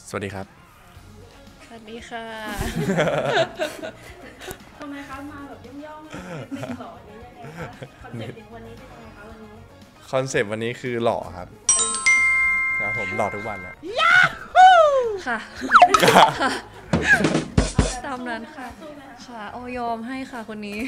สวัสดีครับสวัสดีค่ะทำไมคะมาแบบย่องๆเป็นหล่อนี่ยังไงคะคอนเซ็ปต์วันนี้เป็นยังไงคะวันนี้คอนเซปต์วันนี้คือหล่อครับนะผมหล่อทุกวันนะค่ะตามนั้นค่ะค่ะโอยอมให้ค่ะคนนี้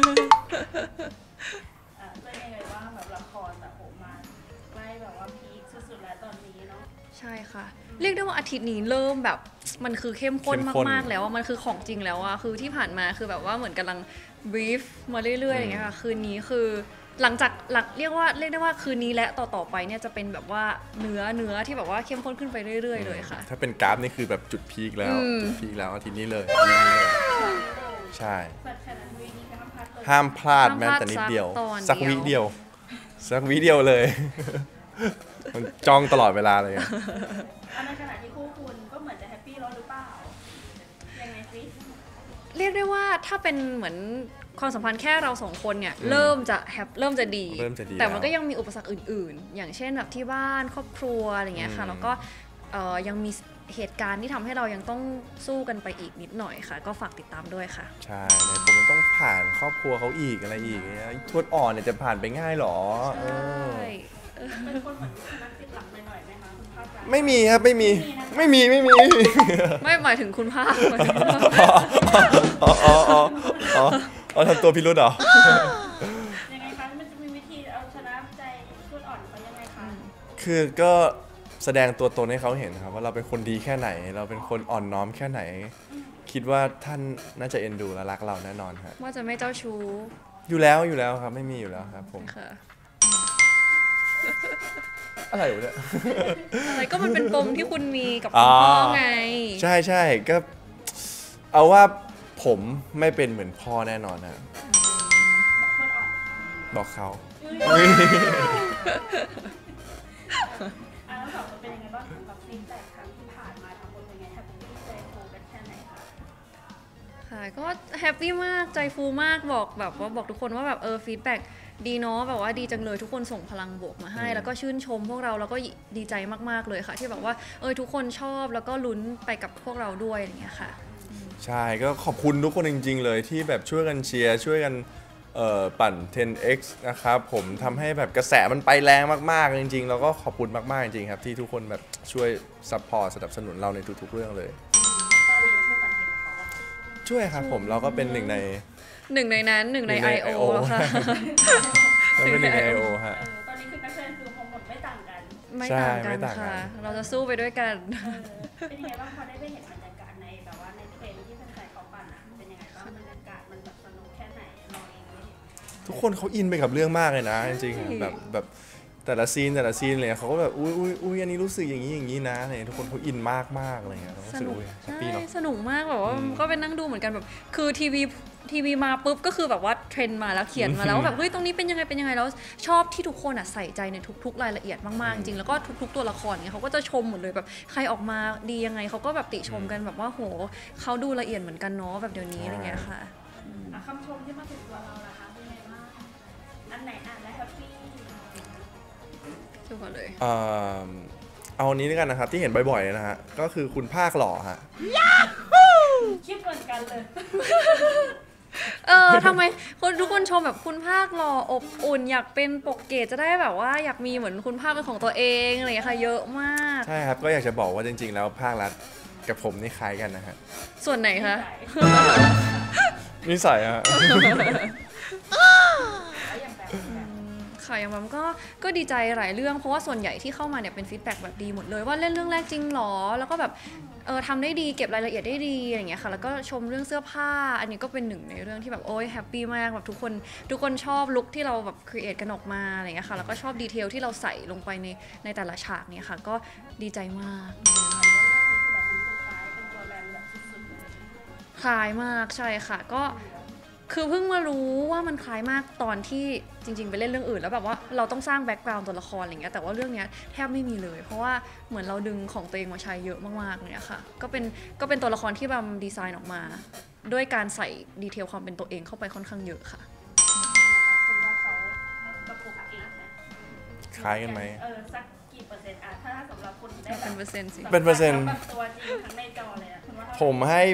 เป็นยังไงว่าแบบละครแบบผมมาใกล้แบบว่าพีคสุดๆแล้วตอนนี้เนาะใช่ค่ะเรียกได้ว่าอาทิตย์นี้เริ่มแบบมันคือเข้มข้นมากๆแล้วมันคือของจริงแล้วอะคือที่ผ่านมาคือแบบว่าเหมือนกำลังบรีฟมาเรื่อยๆอย่างเงี้ยค่ะคืนนี้คือหลังจากเรียกได้ว่าคืนนี้และต่อไปเนี่ยจะเป็นแบบว่าเนื้อที่แบบว่าเข้มข้นขึ้นไปเรื่อยๆเลยค่ะถ้าเป็นกราฟนี่คือแบบจุดพีคแล้วจุดพีคแล้วอาทิตย์นี้เลยใช่ห้ามพลาดแม้แต่นิดเดียวสักวิเดียวเลยมันจ้องตลอดเวลาเลยในขณะที่คู่คุณก็เหมือนจะแฮปปี้แล้วหรือเปล่ายังไงซิเรียกได้ว่าถ้าเป็นเหมือนความสัมพันธ์แค่เราสองคนเนี่ยเริ่มจะดีแต่มันก็ยังมีอุปสรรคอื่นๆอย่างเช่นแบบที่บ้านครอบครัวอะไรเงี้ยค่ะแล้วก็ยังมีเหตุการณ์ที่ทำให้เรายังต้องสู้กันไปอีกนิดหน่อยค่ะก็ฝากติดตามด้วยค่ะใช่ผมมันต้องผ่านครอบครัวเขาอีกอะไรอีกทวดอ่อนเนี่ยจะผ่านไปง่ายหรอเป็นคนเหมือนนักติดหลังหน่อยไหมคะคุณภาพการไม่มีครับไม่มีไม่หมายถึงคุณภาพอ๋อทำตัวพิรุธเหรอยังไงคะมันจะมีวิธีเอาชนะใจทุดอ่อนเขายังไงคะคือก็แสดงตัวตนให้เขาเห็นครับว่าเราเป็นคนดีแค่ไหนเราเป็นคนอ่อนน้อมแค่ไหนคิดว่าท่านน่าจะเอ็นดูและรักเราแน่นอนครับว่าจะไม่เจ้าชู้อยู่แล้วครับไม่มีอยู่แล้วครับผมค่ะอะไรอยู่เนี่ยอะไรก็มันเป็นปมที่คุณมีกับคุณพ่อไงใช่ก็เอาว่าผมไม่เป็นเหมือนพ่อแน่นอนนะบอกเขาแล้วสองคนเป็นยังไงบ้างกับฟีดแบ็กครั้งที่ผ่านมาทั้งหมดเป็นไงแฮปปี้ใจฟูกันแค่ไหนคะค่ะก็แฮปปี้มากใจฟูมากบอกทุกคนว่าแบบฟีดแบ็กดีเนาะแบบว่าดีจังเลยทุกคนส่งพลังบวกมาให้แล้วก็ชื่นชมพวกเราแล้วก็ดีใจมากๆเลยค่ะที่แบบว่าทุกคนชอบแล้วก็ลุ้นไปกับพวกเราด้วยอย่างเงี้ยค่ะใช่ก็ขอบคุณทุกคนจริงๆเลยที่แบบช่วยกันเชียร์ช่วยกันปั่น 10x นะครับผมทำให้แบบกระแสมันไปแรงมากๆจริงๆแล้วก็ขอบคุณมากๆจริงๆครับที่ทุกคนแบบช่วยซัพพอร์ตสนับสนุนเราในทุกๆเรื่องเลยช่วยครับผมเราก็เป็นหนึ่งใน I.O. ค่ะเป็นหนึ่งใน I.O. ฮะตอนนี้คือนักแสดงคือฮอร์โมนไม่ต่างกันค่ะเราจะสู้ไปด้วยกันเป็นยังไงบ้างพอได้ไปเห็นบรรยากาศในแบบว่าในเทรนที่แฟนๆเขาปั่นเป็นยังไงบ้างบรรยากาศมันแบบสนุกแค่ไหนเราเองทุกคนเขาอินไปกับเรื่องมากเลยนะจริงๆแบบแต่ละซีนเลยเขาก็แบบอุ้ยอันนี้รู้สึกอย่างนี้นะเนี่ยทุกคนเขาอินมากเลยครับสนุกใช่สนุกมากแบบว่าก็เป็นนั่งดูเหมือนกันแบบคือทีวีมาปุ๊บก็คือแบบว่าเทรนด์มาแล้วเขียนมาแล้วแบบเฮ้ยตรงนี้เป็นยังไงแล้วชอบที่ทุกคนใส่ใจในทุกๆรายละเอียดมากๆจริงแล้วก็ทุกๆตัวละครเนี่ยเขาก็จะชมหมดเลยแบบใครออกมาดียังไงเขาก็แบบติชมกันแบบว่าโหเขาดูละเอียดเหมือนกันเนาะแบบเดี๋ยวนี้อะไรเงี้ยค่ะคำชมที่มาถึงตัวเราล่ะคะเป็นไงบ้างอันไหนอ่านแล้วแฮปปี้ทุกคนเลยเอาอันนี้ด้วยกันนะครับที่เห็นบ่อยๆนะฮะก็คือคุณภาคหล่อฮะคิดเหมือนกันเลยทำไมทุกคนชมแบบคุณภาคหล่ออบอุ่นอยากเป็นปกเกตจะได้แบบว่าอยากมีเหมือนคุณภาคเป็นของตัวเองอะไรอย่างเงี้ยค่ะเยอะมากใช่ครับก็อยากจะบอกว่าจริงๆแล้วภาครัฐกับผมนี่คล้ายกันนะฮะส่วนไหนคะนิสัยฮะค่ะอย่างแบบก็ดีใจหลายเรื่องเพราะว่าส่วนใหญ่ที่เข้ามาเนี่ยเป็นฟีดแบ็กแบบดีหมดเลยว่าเล่นเรื่องแรกจริงหรอแล้วก็แบบทำได้ดีเก็บรายละเอียดได้ดีอย่างเงี้ยค่ะแล้วก็ชมเรื่องเสื้อผ้าอันนี้ก็เป็นหนึ่งในเรื่องที่แบบโอ้ยแฮปปี้มากแบบทุกคนชอบลุคที่เราแบบครีเอทกันออกมาอะไรเงี้ยค่ะแล้วก็ชอบดีเทลที่เราใส่ลงไปในแต่ละฉากเนี่ยค่ะก็ดีใจมากคล้ายมากใช่ค่ะก็คือเพิ่งมารู้ว่ามันคล้ายมากตอนที่จริงๆไปเล่นเรื่องอื่นแล้วแบบว่าเราต้องสร้างแบ็กกราวด์ตัวละครอะไรเงี้ยแต่ว่าเรื่องนี้แทบไม่มีเลยเพราะว่าเหมือนเราดึงของตัวเองมาใช้เยอะมากๆเนี่ยค่ะก็เป็นตัวละครที่บำดีไซน์ออกมาด้วยการใส่ดีเทลความเป็นตัวเองเข้าไปค่อนข้างเยอะค่ะคุณว่าเขาประกบเก่งนะคล้ายกันไหมสักกี่เปอร์เซ็นต์ต์ถ้าสำหรับคุณได้แบเป็นบเปอร์เซ็นต์สิเป็นเปอร์เซ็นต์แบบตัวจริงทั้งในจอเลยอะคุณว่าเท่าไหร่ผมให้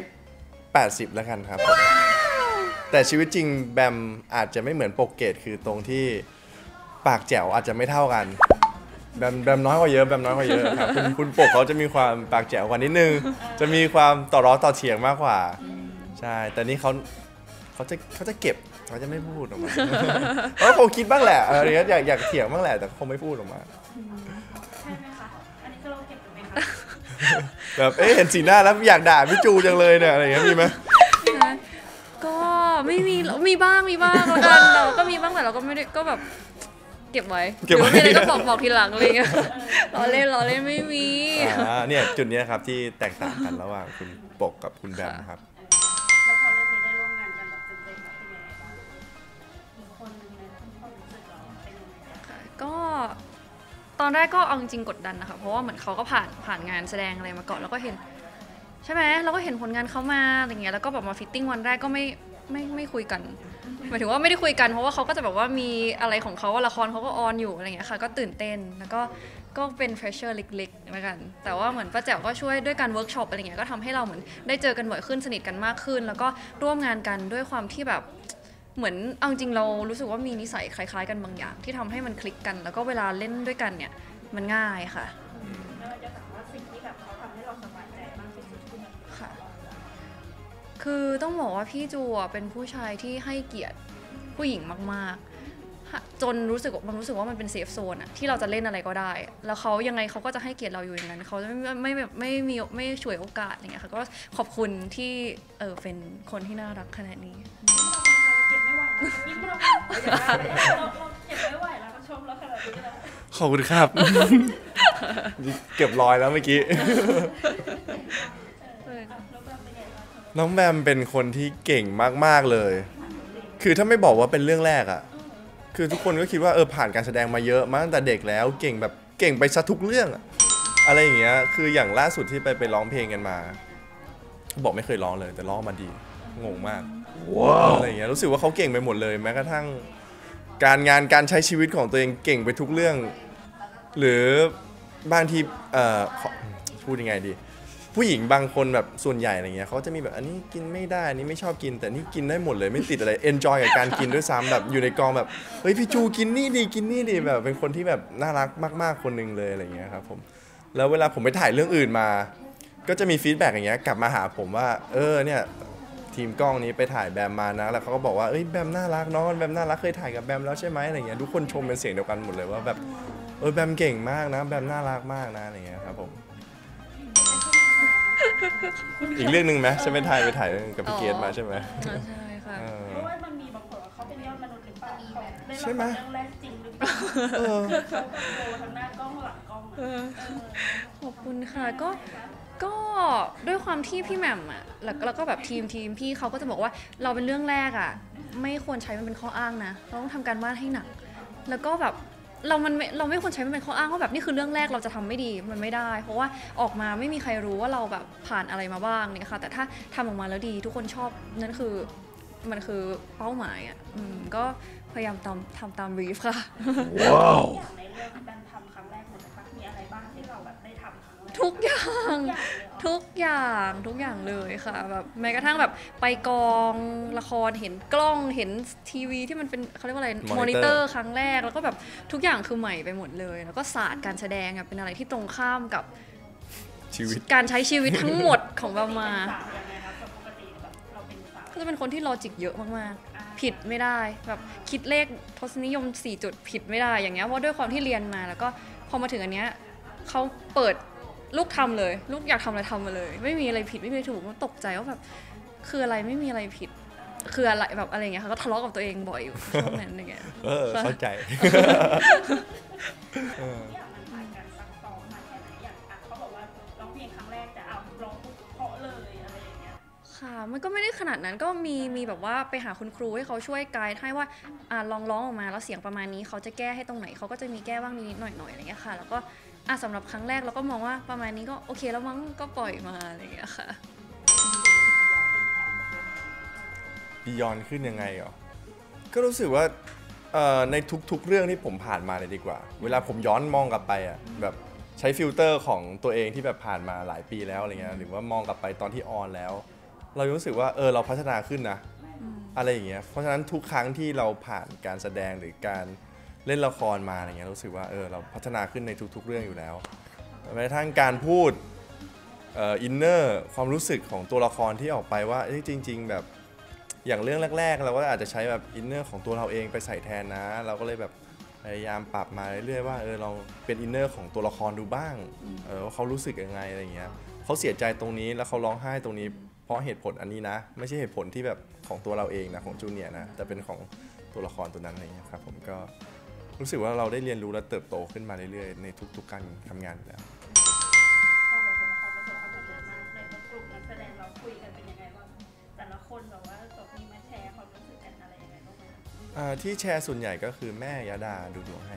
80 แล้วกันครับ แต่ชีวิตจริงแบมอาจจะไม่เหมือนปกเกตคือตรงที่ปากแจ๋วอาจจะไม่เท่ากันแบมน้อยกว่าเยอะแบมน้อยกว่าเยอะครับคุณปกเขาจะมีความปากแจ๋วกว่านิดนึง จะมีความต่อร้อต่อเถียงมากกว่าใช่แต่นี่เขาจะเก็บเขาจะไม่พูดออกมา เพราะคงคิดบ้างแหละอะไรเงี้ยอยากเถียงบ้างแหละแต่คงไม่พูดออกมาใช่ไหมคะอันนี้คือเราเก็บอยู่ไหมคะแบบเห็นสีหน้าแล้วอยากด่าพี่จูจังเลยเนี่ยอะไรเงี้ยมีไหมก็ไม่มีมีบ้างแล้วกันเราก็มีบ้างแต่เราก็ไม่ได้ก็แบบเก็บไว้หรือว่ามีอะไรก็บอกทีหลังอะไรเงี้ยล้อเล่นไม่มีเนี่ยจุดเนี้ยครับที่แตกต่างกันระหว่างคุณปกกับคุณแบมครับแล้วพอเรื่องนี้ได้ร่วมงานกันแบบเต็มๆแบบเป็นยังไงบ้างอีกคนนึงในความรู้สึกเราเป็นยังไงบ้างก็ตอนแรกก็เอาจริงๆกดดันนะคะเพราะว่าเหมือนเขาก็ผ่านงานแสดงอะไรมาก่อนแล้วก็เห็นใช่ไหมเราก็เห็นผลงานเขามาอะไรเงี้ยแล้วก็แบบมาฟิตติ้งวันแรกก็ไม่คุยกันหมายถึงว่าไม่ได้คุยกันเพราะว่าเขาก็จะแบบว่ามีอะไรของเขาละครเขาก็ออนอยู่อะไรเงี้ยค่ะก็ตื่นเต้นแล้วก็เป็นเฟรชเชอร์เล็กๆเหมือนกันแต่ว่าเหมือนป้าแจ๋วก็ช่วยด้วยการเวิร์กช็อปอะไรเงี้ยก็ทำให้เราเหมือนได้เจอกันบ่อยขึ้นสนิทกันมากขึ้น แล้วก็ร่วมงานกันด้วยความที่แบบเหมือนเอาจริงเรารู้สึกว่ามีนิสัยคล้ายๆกันบางอย่างที่ทำให้มันคลิกกัน แล้วก็เวลาเล่นด้วยกันเนี่ยมันง่ายค่ะแล้วเราจะถามว่าสิ่งที่แบบเขาทำให้เราสบายใจมากที่สุดคือค่ะ คือต้องบอกว่าพี่จูอ่ะเป็นผู้ชายที่ให้เกียรติผู้หญิงมากๆจนรู้สึกว่ามันเป็นเซฟโซนอะที่เราจะเล่นอะไรก็ได้ แล้วเขายังไงเขาก็จะให้เกียรติเราอยู่อย่างนั้นเขาจะไม่ฉวยโอกาสอย่างเงี้ยค่ะก็ขอบคุณที่เป็นคนที่น่ารักขนาดนี้เราเก็บไม่ไหวแล้วยิ้มเราเก็บไม่ไหวแล้วก็ชมแล้วขนาดนี้แล้วขอบคุณครับ เก็บรอยแล้วเมื่อกี้แล้วแบบเป็นไงบ้างน้องแบมเป็นคนที่เก่งมากๆเลย คือถ้าไม่บอกว่าเป็นเรื่องแรกอะคือทุกคนก็คิดว่าผ่านการแสดงมาเยอะมาตั้งแต่เด็กแล้วเก่งแบบเก่งไปซะทุกเรื่องอะอะไรอย่างเงี้ย คืออย่างล่าสุดที่ไปร้องเพลงกันมา บอกไม่เคยร้องเลยแต่ร้องมาดี งงมาก ว้าวอะไรอย่างเงี้ย รู้สึกว่าเขาเก่งไปหมดเลย แม้กระทั่งการงานการใช้ชีวิตของตัวเองเก่งไปทุกเรื่อง หรือบางทีพูดยังไงดี ผู้หญิงบางคนแบบส่วนใหญ่อะไรเงี้ยเขาจะมีแบบอันนี้กินไม่ได้อันนี้ไม่ชอบกินแต่นี่กินได้หมดเลยไม่ติดอะไร enjoy กับการกินด้วยซ้ำแบบอยู่ในกองแบบเฮ้ยพี่จูกินนี่ดีแบบเป็นคนที่แบบน่ารักมากๆคนหนึงเลยอะไรเงี้ยครับผมแล้วเวลาผมไปถ่ายเรื่องอื่นมา ก็จะมีฟีดแบ็กอย่างเงี้ยกลับมาหาผมว่าเนี่ยทีมกล้องนี้ไปถ่ายแบมมานะแล้วเขาก็บอกว่าแบมน่ารักน้องแบมน่ารักเคยถ่ายกับแบมแล้วใช่ไหมอะไรเงี้ยทุกคนชมเป็นเสียงเดียวกันหมดเลยว่าแบบแบมเก่งมากนะแบมน่ารักมากนะอะไรเงี้ยครับผม อีกเรื่องหนึ่งไหมใช่ไหมไปถ่ายกับพี่เกดมาใช่ไหมใช่ค่ะเพราะว่ามันมีบางคนว่าเขาเป็นยอดมนุษย์หรือเปล่าเขาได้ใช่ไหมเรื่องแรกจริงหรือเปล่าเขาแบบโตทั้งหน้ากล้องหลังกล้องขอบคุณค่ะก็ด้วยความที่พี่แหม่มอ่ะแล้วก็แบบทีมพี่เขาก็จะบอกว่าเราเป็นเรื่องแรกอ่ะไม่ควรใช้มันเป็นข้ออ้างนะเราต้องทำการบ้านให้หนักแล้วก็แบบเราไม่ควรใช้มันเป็นข้ออ้างว่าแบบนี่คือเรื่องแรกเราจะทำไม่ดีมันไม่ได้ เพราะว่าออกมาไม่มีใครรู้ว่าเราแบบผ่านอะไรมาบ้างเนี่ยค่ะแต่ถ้าทำออกมาแล้วดีทุกคนชอบนั่นคือมันคือเป้าหมายอ่ะก็พยายามทำตามบรีฟค่ะอย่างในเรื่องที่แบมทำครั้งแรกหมดเลยปะมีอะไรบ้างที่เราแบบได้ทำครั้งแรกทุกอย่างเลยค่ะแบบแม้กระทั่งแบบไปกองละครเห็นกล้องเห็นทีวีที่มันเป็นเขาเรียกว่าอะไรมอนิเตอร์ครั้งแรกแล้วก็แบบทุกอย่างคือใหม่ไปหมดเลยแล้วก็ศาสตร์การแสดงเป็นอะไรที่ตรงข้ามกับชีวิตการใช้ชีวิตทั้งหมดของเรามาสาวยังไงครับปกติแบบเราเป็นสาวก็จะเป็นคนที่ลอจิกเยอะมากๆผิดไม่ได้แบบคิดเลขทศนิยม4จุดผิดไม่ได้อย่างเงี้ยเพราะด้วยความที่เรียนมาแล้วก็พอมาถึงอันเนี้ยเขาเปิดลูกทำเลยลูกอยากทำอะไรทำมาเลยไม่มีอะไรผิดไม่มีอะไรถูกมันตกใจว่าแบบคืออะไรไม่มีอะไรผิดคืออะไรแบบอะไรอย่างเงี้ยค่ะก็ทะเลาะกับตัวเองบ่อยอยู่ช่วงนั้นอย่างเงี้ยเข้าใจอย่างมันผ่านการซักซ้อมมาแค่ไหนอย่างเขาบอกว่าร้องเพลงครั้งแรกจะเอาร้องเพราะเลยอะไรอย่างเงี้ยค่ะมันก็ไม่ได้ขนาดนั้นก็มีแบบว่าไปหาคุณครูให้เขาช่วยไกด์ให้ว่าลองร้องออกมาแล้วเสียงประมาณนี้เขาจะแก้ให้ตรงไหนเขาก็จะมีแก้บ้างนิดๆหน่อยๆอะไรเงี้ยค่ะแล้วก็สำหรับครั้งแรกเราก็มองว่าประมาณนี้ก็โอเคแล้วมั้งก็ปล่อยมาอะไรเงี้ยค่ะบียอนขึ้นยังไงเหรอก็รู้สึกว่าในทุกๆเรื่องที่ผมผ่านมาเลยดีกว่าเวลาผมย้อนมองกลับไปแบบใช้ฟิลเตอร์ของตัวเองที่แบบผ่านมาหลายปีแล้วอะไรเงี้ยหรือว่ามองกลับไปตอนที่ออนแล้ว เรารู้สึกว่าเราพัฒนาขึ้นนะอะไรอย่างเงี้ยเพราะฉะนั้นทุกครั้งที่เราผ่านการแสดงหรือการเล่นละครมาอะไรเงี้ยรู้สึกว่าเราพัฒนาขึ้นในทุกๆเรื่องอยู่แล้วแม้กระทั่งการพูดอินเนอร์ความรู้สึกของตัวละครที่ออกไปว่าจริงๆแบบอย่างเรื่องแรกๆเราก็อาจจะใช้แบบอินเนอร์ของตัวเราเองไปใส่แทนนะเราก็เลยแบบพยายามปรับมาเรื่อยๆว่าเราเป็นอินเนอร์ของตัวละครดูบ้างว่าเขารู้สึกยังไงอะไรเงี้ยเขาเสียใจตรงนี้แล้วเขาร้องไห้ตรงนี้เพราะเหตุผลอันนี้นะไม่ใช่เหตุผลที่แบบของตัวเราเองนะของจูเนียร์นะแต่เป็นของตัวละครตัวนั้นอะไรเงี้ยครับผมก็รู้สึกว่าเราได้เรียนรู้และเติบโตขึ้นมาเรื่อยๆในทุกๆการทำงานอยู่แล้วพอแบบละครประสบความสำเร็จมากในกลุ่มนักแสดงเราคุยกันเป็นยังไงบ้างแต่ละคนแบบว่าตกมีมาแชร์ความรู้สึกกันอะไรยังไงบ้างไหมที่แชร์ส่วนใหญ่ก็คือแม่ยาดาดูดวงให้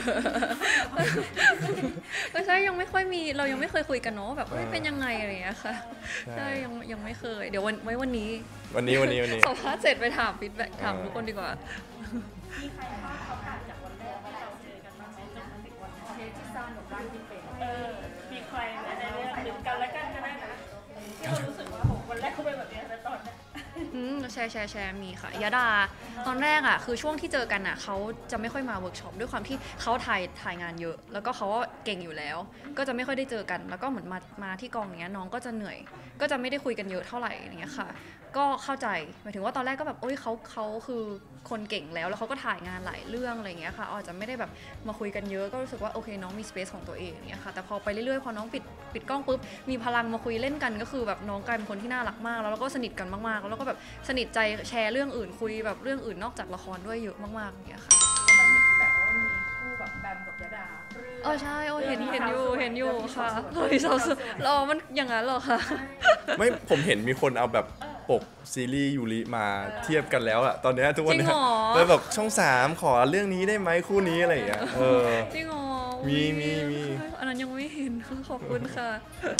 ไม่ใช่ยังไม่ค่อยมีเรายังไม่เคยคุยกันเนาะแบบเป็นยังไงอะไรอย่างเงี้ยค่ะใช่ยังไม่เคยเดี๋ยววันนี้สัมภาษณ์เสร็จไปถามฟีดแบ็กถามทุกคนดีกว่ามีใครพลาดเขาผ่านจากวันแรกที่เราเจอกันบ้างไหมจนมาถึงวันนี้ที่สร้างกับร่างที่เป็นมีใครในเรื่องหรือกันและกันก็ได้นะที่เรารู้สึกว่าโหวันแรกเขาเป็นแบบนี้แต่ตอนนี้แชร์มีค่ะยาดาตอนแรกอ่ะคือช่วงที่เจอกันอ่ะเขาจะไม่ค่อยมาเวิร์กช็อปด้วยความที่เขาถ่ายงานเยอะแล้วก็เขาก็เก่งอยู่แล้วก็จะไม่ค่อยได้เจอกันแล้วก็เหมือนมาที่กองเนี้ยน้องก็จะเหนื่อยก็จะไม่ได้คุยกันเยอะเท่าไหร่อย่างเงี้ยค่ะก็เข้าใจหมายถึงว่าตอนแรกก็แบบเขาคือคนเก่งแล้วเขาก็ถ่ายงานหลายเรื่องอะไรอย่างเงี้ยค่ะอาจจะไม่ได้แบบมาคุยกันเยอะก็รู้สึกว่าโอเคน้องมีสเปซของตัวเองอย่างเงี้ยค่ะแต่พอไปเรื่อยๆพอน้องปิดกล้องปุ๊บมีพลังมาคุยเล่นกันก็คือแบบน้องกลายเป็นคนที่น่ารักมากแล้วเราก็สนิทกันมากๆแล้วก็แบบสนิทใจแชร์เรื่องอื่นคุยแบบเรื่องอื่นนอกจากละครด้วยเยอะมากๆอย่างเงี้ยค่ะมันเห็นแบบว่ามีคู่แบบแบมกับยาดาใช่เห็นอยู่ค่ะเฮ้ยรอมันอย่างนั้นหรอคะไม่ผมเห็นมีคนเอาแบบปกซีรีส์ยูริมาเทียบกันแล้วอะตอนนี้ทุกวันนี้เลยแบบช่อง3ขอเรื่องนี้ได้ไหมคู่นี้อะไรอย่างเงี้ยจริงเหรอมีอันนั้นยังไม่เห็นขอบคุณค่ะ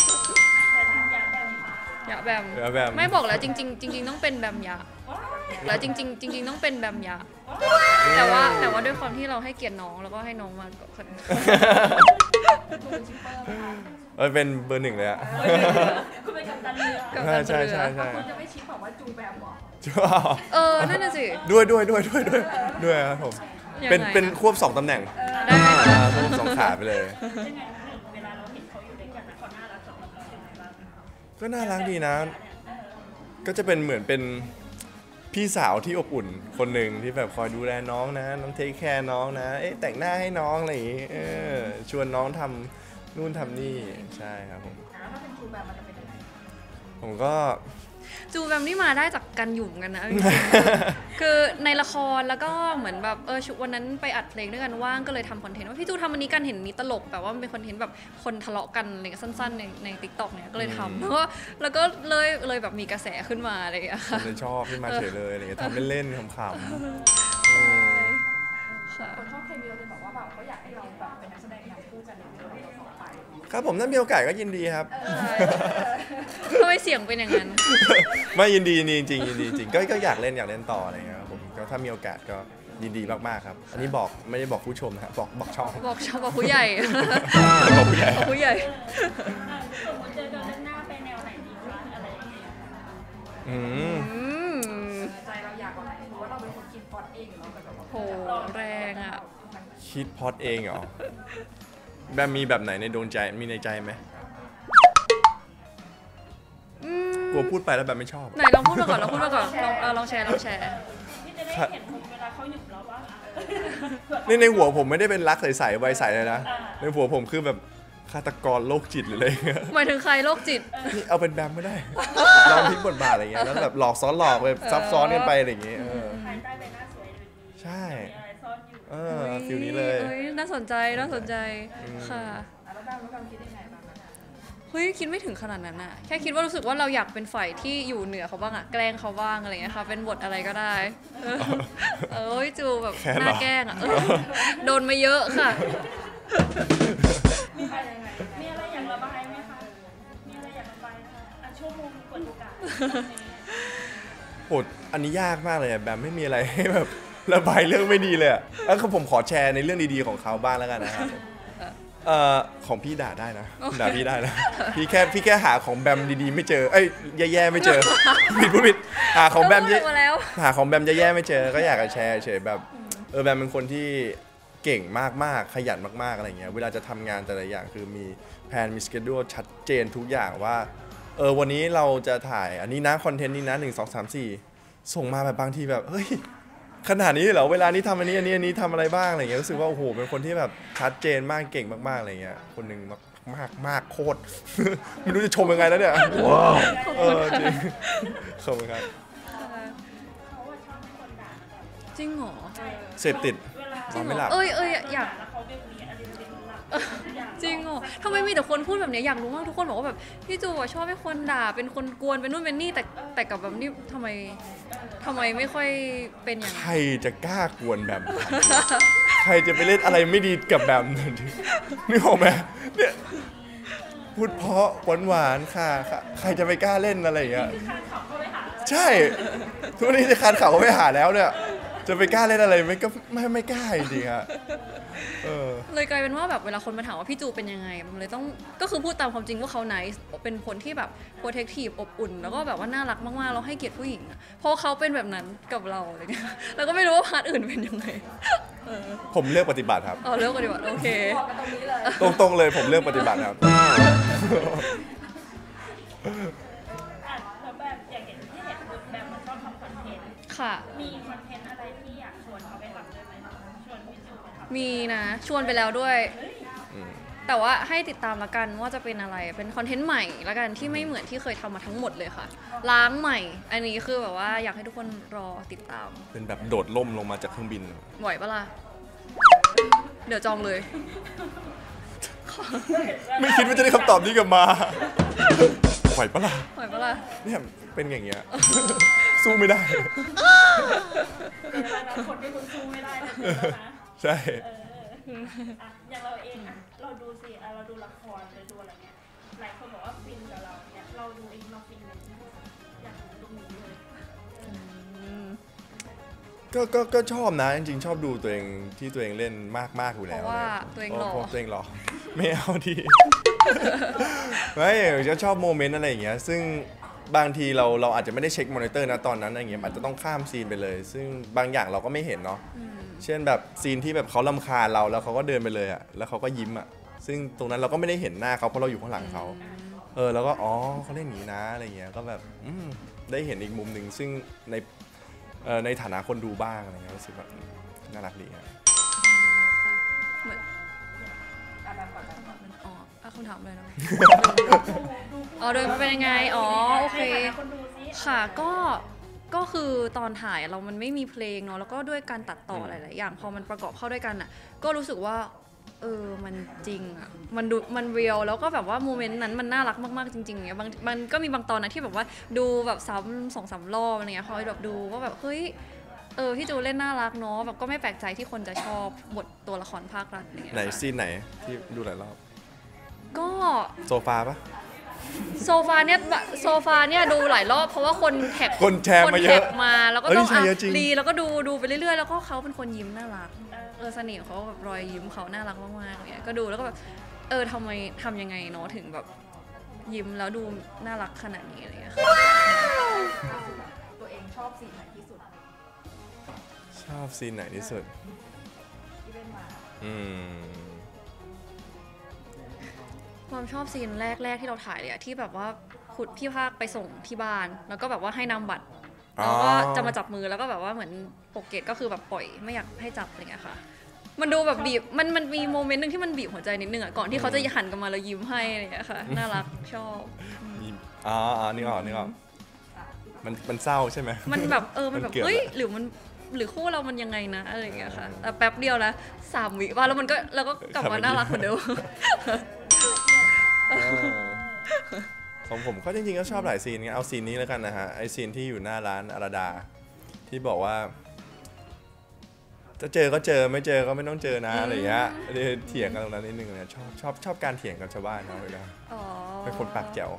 อยากแบมไม่บอกแล้วจริงต้องเป็นแบมยาแล้วจริงต้องเป็นแบมยาแต่ว่าด้วยความที่เราให้เกียรติน้องแล้วก็ให้น้องมาก่อนเป็นเบอร์ 1เลยอะคุณเป็นกัปตันเรือใช่คุณจะไม่ชี้บอกว่าจูแบมหรอนั่นน่ะสิด้วยครับผมเป็นควบ2ตำแหน่งได้ควบ2ขาไปเลยยังไงเวลาเราเห็นเขาอยู่ด้วยกันเขาน่ารักสำหรับเรายังไงบ้างก็น่ารักดีนะก็จะเป็นเหมือนเป็นพี่สาวที่อบอุ่นคนหนึ่งที่แบบคอยดูแลน้องนะน้องเทคแคร์น้องนะแต่งหน้าให้น้องอะไรอย่างงี้ชวนน้องทำนู่นทำนี่ใช่ครับผมแล้วถ้าเป็นจูแบมมันจะเป็นยังไงผมก็จูแบมนี่มาได้จากกันหยุ่มกันนะคือในละครแล้วก็เหมือนแบบวันนั้นไปอัดเพลงด้วยกันว่างก็เลยทำคอนเทนต์ว่าพี่จูทำอันนี้กันเห็นนี้ตลกแบบว่ามันเป็นคอนเทนต์แบบคนทะเลาะกันอะไรสั้นๆใน TikTok เนี่ยก็เลยทำแล้วก็เลยแบบมีกระแสขึ้นมาอะไรอย่างเงี้ยค่ะเลยชอบขึ้นมาเฉยเลยอะไรเงี้ยทำเล่นๆขำคนชอบเคมีเลยบอกว่าแบบเขาอยากให้เราแบบเป็นนักแสดงนำคู่กันในเรื่องต่อไปครับผมถ้ามีโอกาสก็ยินดีครับทำไมเสียงเป็นอย่างนั้นไม่ยินดีจริงก็อยากเล่นต่ออะไรเงี้ยครับผมก็ถ้ามีโอกาสก็ยินดีมากๆครับอันนี้บอกไม่ได้บอกผู้ชมนะครับบอกช่องบอกผู้ใหญ่บอกผู้ใหญ่สมมติเจอกันหน้าไปแนวไหนดีคะอะไรอย่างเงี้ยใจเราอยากอะไรหรือว่าเราเป็นคนคิดพอดเองหรือเราแบบโหแรงอ่ะคิดพอดเองเหรอแบบมีแบบไหนในดวงใจมีในใจไหมกลัวพูดไปแล้วแบบไม่ชอบไหนลองพูดมาก่อนลองแชร์ที่จะได้เห็นเวลาเขาหยุดแล้วว่าในหัวผมไม่ได้เป็นรักใสๆใบใสเลยนะในหัวผมคือแบบฆาตกรโรคจิตหรืออะไรหมายถึงใครโรคจิตนี่เอาเป็นแบมไม่ได้ลองพลิกบทบาทอะไรเงี้ยแล้วแบบหลอกซ้อนหลอกแบบซับซ้อนกันไปอะไรอย่างเงี้ยภายใต้ใบหน้าสวยใช่ฟิลนี้เลยน่าสนใจค่ะแล้วเราคิดยังไงบ้างเฮ้ยคิดไม่ถึงขนาดนั้นอะแค่คิดว่ารู้สึกว่าเราอยากเป็นฝ่ายที่อยู่เหนือเขาบ้างอะแกล้งเขาบ้างอะไรเงี้ยค่ะเป็นบทอะไรก็ได้จูแบบหน้าแกล้งอะโดนมาเยอะค่ะมีอะไรอยากระบายไหมคะมีอะไรอยากระบายคะชั่วโมงกดโอกาสโหอันนี้ยากมากเลยแบบไม่มีอะไรให้แบบระบายเรื่องไม่ดีเลยแล้วผมขอแชร์ในเรื่องดีๆของเขาบ้างแล้วกันนะครับของพี่ด่าได้นะด่าพี่ได้นะพี่แค่หาของแบมดีๆไม่เจอเอ้ยแย่ๆไม่เจอผิดหาของแบมหาของแบมแย่ๆไม่เจอก็อยากจะแชร์เฉยแบบแบมเป็นคนที่เก่งมากๆขยันมากๆอะไรเงี้ยเวลาจะทำงานแต่ละอย่างคือมีแผนมีสเกจดูชัดเจนทุกอย่างว่าวันนี้เราจะถ่ายอันนี้นะคอนเทนต์นี้นะ1 2 3 4ส่งมาแบบบางทีแบบเฮ้ยขนาดนี้เหรอเวลานี้ทำอันนี้ทำอะไรบ้างอะไรเงี้ยรู้สึกว่าโอ้โหเป็นคนที่แบบชัดเจนมากเก่งมากๆอะไรเงี้ยคนหนึ่งมากโคตร ไม่รู้จะชมยังไงแล้วเนี่ยว้าวจริงขอบคุณครับเขาว่าชอบให้คนด่าแบบจริงเหรอเสพติดนอนไม่หลับอยากแล้วเขาเรียกมีอะดรีนาลีนหลับอย่างจริงเหรอทำไมมีแต่คนพูดแบบนี้อยากรู้มากทุกคนบอกว่าแบบพี่จูชอบให้คนด่าเป็นคนกวนเป็นนู่นเป็นนี่แต่กับแบบนี้ทำไมไม่ค่อยเป็นอย่างใคนั้รนจะกล้ากวนแบบนั้นใครจะไปเล่นอะไรไม่ดีกับแบบนั้นนึกออกไหมเนี่ยพูดเพราะหวานค่ะใครจะไปกล้าเล่นอะไรอย่างเงี้ยคานขับเข้าไปหาใช่ทุกวันนี้จะคานเข่าไปหาแล้วเนี่ยจะไปกล้าเล่นอะไรไม่กล้าจริงๆอะเลยกลายเป็นว่าแบบเวลาคนมาถามว่าพี่จูเป็นยังไงมันเลยต้องก็คือพูดตามความจริงว่าเขาไนซ์เป็นคนที่แบบโปรเทคทีฟอบอุ่นแล้วก็แบบว่าน่ารักมากๆแล้วให้เกียรติผู้หญิงอะเพราะเขาเป็นแบบนั้นกับเราอะไรเงี้ยแล้วก็ไม่รู้ว่าพาร์ทอื่นเป็นยังไงผมเลือกปฏิบัติครับเลิกกันดีกว่าโอเคบอกกันตรงนี้เลยตรงๆเลยผมเลือกปฏิบัติครับอ่ะแล้วแบบอย่างที่เห็นแบบมันชอบทำคอนเทนต์ค่ะมีคอนเทนต์อะไรที่อยากชวนเขาไปทำด้วยไหมชวนพี่จูไปทำมีนะชวนไปแล้วด้วย แต่ว่าให้ติดตามละกันว่าจะเป็นอะไรเป็นคอนเทนต์ใหม่ละกันที่ไม่เหมือนที่เคยทำมาทั้งหมดเลยค่ะ ล้างใหม่ อันนี้คือแบบว่าอยากให้ทุกคนรอติดตามเป็นแบบโดดล่มลงมาจากเครื่องบินไหวปะล่ะเดี๋ยวจองเลยไม่คิดว่าจะได้คำตอบนี้กลับมาไหวปะล่ะไหวปะล่ะเนี่ยเป็นอย่างเงี้ย สู้ไม่ได้เป็นอะไรนะคนที่คุณสู้ไม่ได้นะนะใช่อ่ะอย่างเราเองอ่ะเราดูสิอ่ะเราดูละครหรือดูอะไรเงี้ยหลายคนบอกว่าฟินกับเราเนี่ยเราดูเองเราฟินเลยอยากดูตรงนี้เลยก็ชอบนะจริงๆชอบดูตัวเองที่ตัวเองเล่นมากๆอยู่แล้วเพราะว่าตัวเองหล่อเพราะตัวเองหล่อไม่เอาดี ไม่จะชอบโมเมนต์อะไรอย่างเงี้ยซึ่งบางทีเราอาจจะไม่ได้เช็คมอนิเตอร์นะตอนนั้นอะไรเงี้ยอาจจะต้องข้ามซีนไปเลย ซึ่งบางอย่างเราก็ไม่เห็นเนาะเช่นแบบซีนที่แบบเขารำคาญเราแล้วเขาก็เดินไปเลยอะแล้วเขาก็ยิ้มอะซึ่งตรงนั้นเราก็ไม่ได้เห็นหน้าเขาเพราะเราอยู่ข้างหลังเขาแล้วก็อ๋อเขาเล่นอย่างนี้นะอะไรเงี้ยก็แบบได้เห็นอีกมุมหนึ่งซึ่งในฐานะคนดูบ้างอะไรเงี้ยรู้สึกแบบน่ารักดีครับเหมือนแบบก่อนอ๋อคำถามเลยนะ อ๋อโดยมันเป็นยังไงอ๋อโอเคคนดูซิค่ะก็คือตอนถ่ายเรามันไม่มีเพลงเนาะแล้วก็ด้วยการตัดต่อหลายๆอย่างพอมันประกอบเข้าด้วยกันอ่ะก็รู้สึกว่ามันจริงอ่ะมันเรียลแล้วก็แบบว่าโมเมนต์นั้นมันน่ารักมากๆจริงๆอย่างเงี้ยมันก็มีบางตอนนะที่แบบว่าดูแบบซ้ำ2-3 รอบอะไรเงี้ยพอแบบดูว่าแบบเฮ้ยพี่จูเล่นน่ารักเนาะแบบก็ไม่แปลกใจที่คนจะชอบบทตัวละครภาครัฐอะไรเงี้ยไหนซีนไหนที่ดูหลายรอบก็โซฟาปะโซฟาเนี่ยดูหลายรอบเพราะว่าคนแท็กคนแชร์มาเยอะคนแท็กมาแล้วก็เอ้ยต้องใช่เยอะจริงรีแล้วก็ดูไปเรื่อยๆแล้วก็เขาเป็นคนยิ้มน่ารักเสน่ห์เขาแบบรอยยิ้มเขาน่ารักมากๆอะไรเงี้ยก็ดูแล้วก็แบบทำยังไงเนาะถึงแบบยิ้มแล้วดูน่ารักขนาดนี้อะไรเงี้ยค่ะตัวเองชอบสีไหนที่สุดชอบซีนไหนที่สุดที่เล่นมาความชอบซีนแรกที่เราถ่ายเลยอะที่แบบว่าขุดพี่ภาคไปส่งที่บ้านแล้วก็แบบว่าให้นำบัตรแล้วก็จะมาจับมือแล้วก็แบบว่าเหมือนปกเกตก็คือแบบปล่อยไม่อยากให้จับอะไรเงี้ยค่ะมันดูแบบบีบมันมีโมเมนต์นึงที่มันบีบหัวใจนิดนึงอะก่อนที่เขาจะหันกลับมาแล้วยิ้มให้อะไรเงี้ยค่ะน่ารักชอบนึกออกมันเศร้าใช่ไหมมันแบบมันแบบมันเกือบเฮ้ยอะหรือคู่เรามันยังไงนะอะไรอย่างเงี้ยค่ะแต่แป๊บเดียวนะ3 วิว่าแล้วมันก็เราก็กลับมาน่ารักเหมือนเดิมของผมก็จริงๆก็ชอบหลายซีนงั้นเอาซีนนี้แล้วกันนะฮะไอซีนที่อยู่หน้าร้านอาราดา ที่บอกว่า จะเจอก็เจอไม่เจอก็ไม่ต้องเจอนะอะไรอย่างเงี้ยเถียงกันตรงนั้นนิดนึงเลยชอบการเถียงกับชาวบ้านเขาเลยนะอ๋อเป็นคนปากแจ๋ว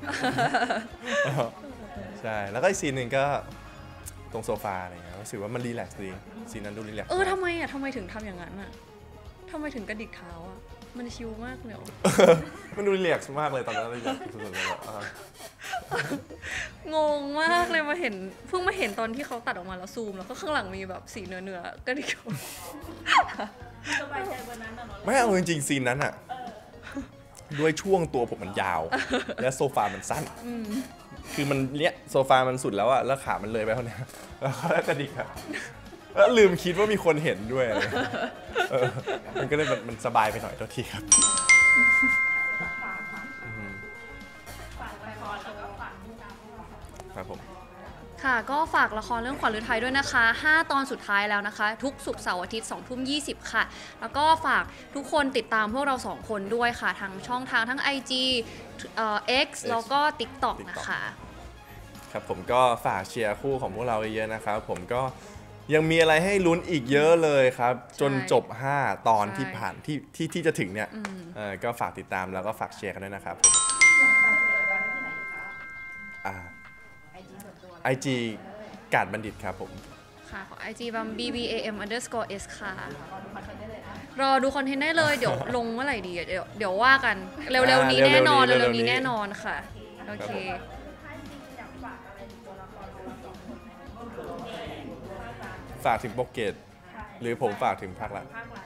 ใช่แล้วก็อีกซีนหนึ่งก็ตรงโซฟาอะไรเงี้ยรู้สึกว่ามันรีแลกซ์ดีซีนนั้นดูรีแลกซ์ทำไมถึงทำอย่างนั้นอะทำไมถึงกระดิกเท้าอะมันชิลมากเลยเหรอมันดูรีแลกซ์มากเลยตอนนั้นเลยอยากสุดๆเลยแบบงงมากเลยเพิ่งมาเห็นตอนที่เขาตัดออกมาแล้วซูมแล้วก็ข้างหลังมีแบบสีเนื้อก็ดีกว่าสบายใจวันนั้นน่ะเนาะไม่เอาจริงๆซีนนั้นอะด้วยช่วงตัวผมมันยาว และโซฟามันสั้นคือมันเนี้ยโซฟามันสุดแล้วอะแล้วขามันเลยไปเท่านี้แล้วก็กระดิกอะแล้วลืมคิดว่ามีคนเห็นด้วยอะไรมันก็เลยมันสบายไปหน่อยตัวทีครับฝากละครแล้วก็ฝากผู้กำกับครับผมค่ะก็ฝากละครเรื่องขวัญฤทัยด้วยนะคะ5 ตอนสุดท้ายแล้วนะคะ ทุกศุกร์เสาร์อาทิตย์ 20:20 ค่ะ แล้วก็ฝากทุกคนติดตามพวกเรา2คนด้วยค่ะทางช่องทางทั้ง IG X แล้วก็ TikTok นะคะครับผมก็ฝากเชียร์คู่ของพวกเราเยอะๆนะครับผมก็ยังมีอะไรให้ลุ้นอีกเยอะเลยครับจนจบ5 ตอนที่ผ่านที่จะถึงเนี่ยก็ฝากติดตามแล้วก็ฝากเชียร์กันด้วยนะครับIG กาดบัณฑิตครับผมค่ะของ IG บัม BBAM_S ค่ะรอดูคอนเทนต์ได้เลยเดี๋ยวลงเมื่อไหร่ดีเดี๋ยวว่ากันเร็วๆนี้แน่นอนเร็วๆนี้แน่นอนค่ะโอเคฝากถึงโปรเกตหรือผมฝากถึงภาครัฐ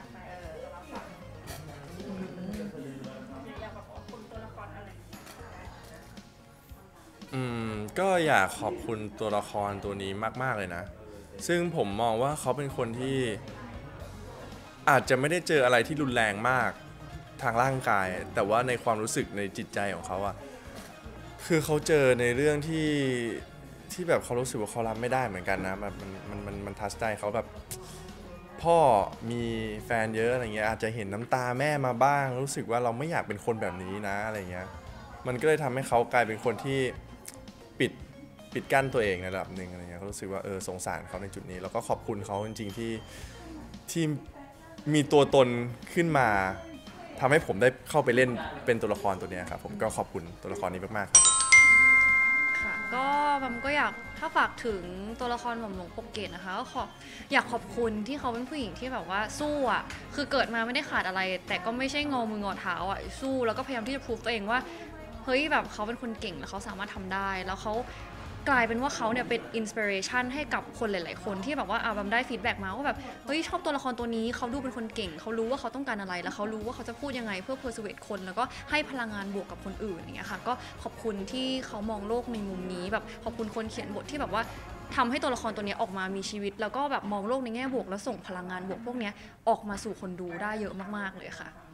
ก็อยากขอบคุณตัวละครตัวนี้มากๆเลยนะซึ่งผมมองว่าเขาเป็นคนที่อาจจะไม่ได้เจออะไรที่รุนแรงมากทางร่างกายแต่ว่าในความรู้สึกในจิตใจของเขาอะคือเขาเจอในเรื่องที่แบบเขารู้สึกว่าเขารับไม่ได้เหมือนกันนะแบบมันทัชใจเขาแบบพ่อมีแฟนเยอะอะไรเงี้ยอาจจะเห็นน้ำตาแม่มาบ้างรู้สึกว่าเราไม่อยากเป็นคนแบบนี้นะอะไรเงี้ยมันก็เลยทำให้เขากลายเป็นคนที่ปิดกั้นตัวเองในระดับหนึ่งอะไรเงี้ยเขารู้สึกว่าสงสารเขาในจุดนี้แล้วก็ขอบคุณเขาจริงๆที่มีตัวตนขึ้นมาทำให้ผมได้เข้าไปเล่นเป็นตัวละครตัวนี้ครับผมก็ขอบคุณตัวละครนี้มากๆครับค่ะก็บัมก็อยากถ้าฝากถึงตัวละครหม่อมหลวงปกเกตนะคะก็อยากขอบคุณที่เขาเป็นผู้หญิงที่แบบว่าสู้อ่ะคือเกิดมาไม่ได้ขาดอะไรแต่ก็ไม่ใช่งอมืองอเท้าอ่ะสู้แล้วก็พยายามที่จะพิสูจตัวเองว่าเฮ้ยแบบเขาเป็นคนเก่งแล้วเขาสามารถทำได้แล้วเขากลายเป็นว่าเขาเนี่ยเป็นอินสปิเรชันให้กับคนหลายๆคนที่แบบว่าบัมได้ฟีดแบ็กมาว่าแบบเฮ้ยชอบตัวละครตัวนี้เขาดูเป็นคนเก่งเขารู้ว่าเขาต้องการอะไรแล้วเขารู้ว่าเขาจะพูดยังไงเพื่อเพอร์ซูเวทคนแล้วก็ให้พลังงานบวกกับคนอื่นอย่างเงี้ยค่ะก็ขอบคุณที่เขามองโลกในมุมนี้แบบขอบคุณคนเขียนบทที่แบบว่าทำให้ตัวละครตัวนี้ออกมามีชีวิตแล้วก็แบบมองโลกในแง่บวกแล้วส่งพลังงานบวกพวกนี้ออกมาสู่คนดูได้เยอะมากๆเลยค่ะ